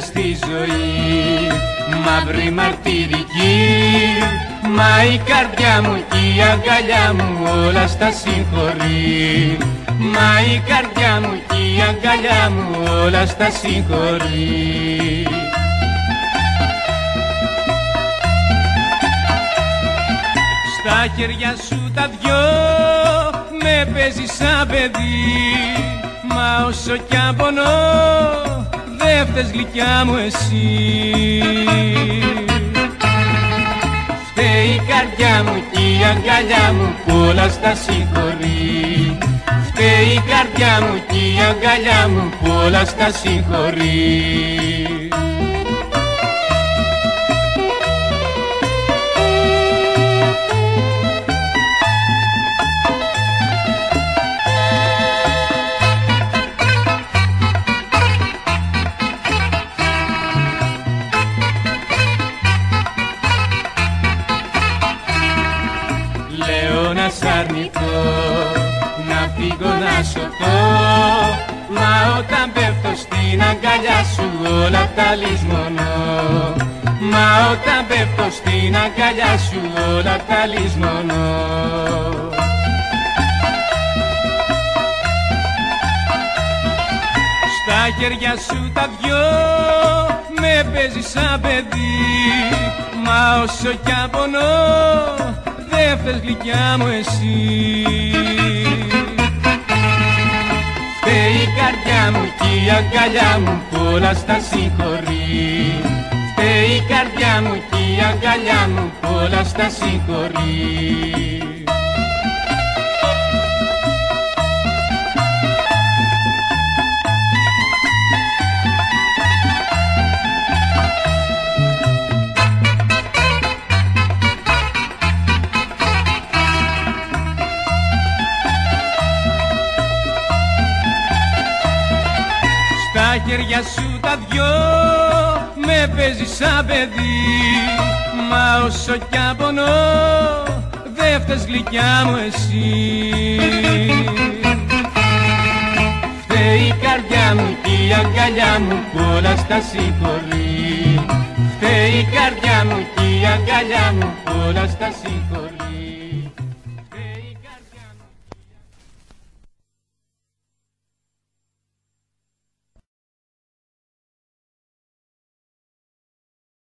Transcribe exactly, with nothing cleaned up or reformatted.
κάνεις τη ζωή μαύρη μαρτυρική. Μα η καρδιά μου και η αγκαλιά μου όλα στα συγχωρεί. Μα η καρδιά μου και η αγκαλιά μου όλα στα συγχωρεί. Στα χέρια σου τα δυο με παίζεις σαν παιδί. Μα όσο κι αν πονώ δε φταίς γλυκιά μου εσύ. Φταίει η καρδιά μου και η αγκαλιά μου που όλα στα συγχωρεί. Φταίει η καρδιά μου και η αγκαλιά μου που όλα στα συγχωρεί. Λέω να σ' αρνηθώ, να φύγω να σωθώ. Μα όταν πέφτω στην αγκαλιά σου όλα τα λησμονώ. Μα όταν πέφτω στην αγκαλιά σου όλα τα λησμονώ. Στα χέρια σου τα δυο με παίζεις σαν παιδί. Μα όσο κι αν πονώ δε φταίς γλυκιά μου εσύ. Φταίει η καρδιά μου και η αγκαλιά μου που όλα στα συγχωρεί. Φταίει η καρδιά μου και η αγκαλιά μου που όλα στα συγχωρεί. Στα χέρια σου τα δυο με παίζεις σαν παιδί. Μα όσο κι αν πονώ δε φταίς γλυκιά μου εσύ. Φταίει η καρδιά μου και η αγκαλιά μου που όλα στα συγχωρεί. Φταίει η καρδιά μου και η αγκαλιά μου που όλα στα συγχωρεί.